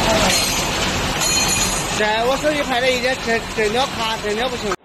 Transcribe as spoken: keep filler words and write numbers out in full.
在我手机拍了一张这这鸟卡，这鸟不行。